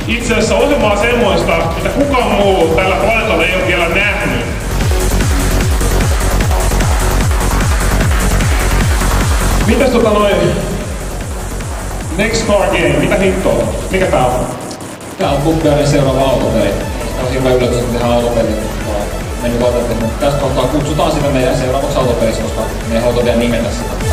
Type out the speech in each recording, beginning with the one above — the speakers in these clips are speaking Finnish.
Itse asiassa ohjelma on semmoista, mitä kukaan muu tällä planeetalla ei ole vielä nähnyt. Mitäs Next Car Game, mitä hittoa? Mikä tää on? Tää on Bugbearin seuraava autopeli. Tää on hirveä yllätys, että tehdään autopeli. Me nyt otettiin, mutta tästä kohtaa kutsutaan sitä meidän seuraavaksi autopelissä, koska me ei haluta vielä nimetä sitä.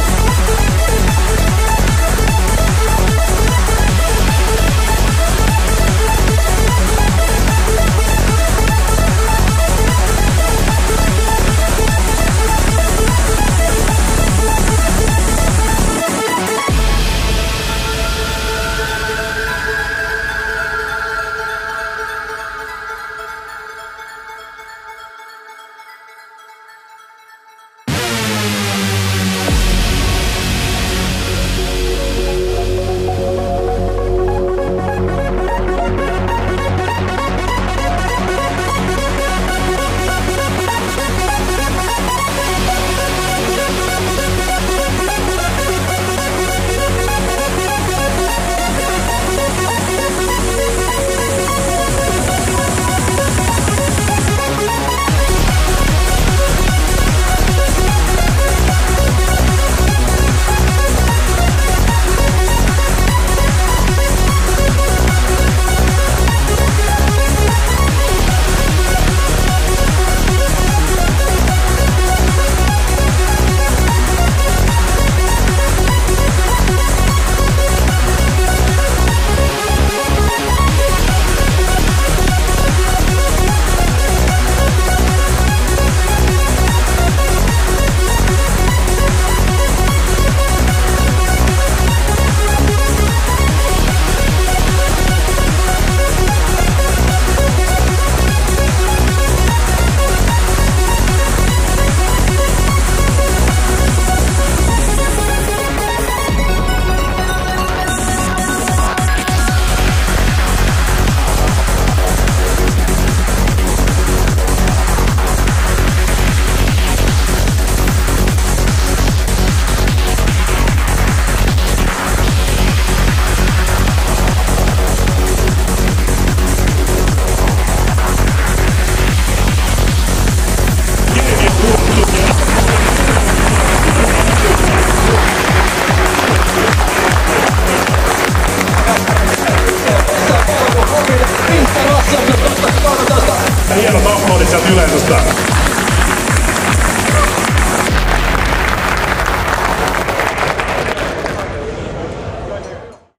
Hieno top-modi sieltä yleisöstä.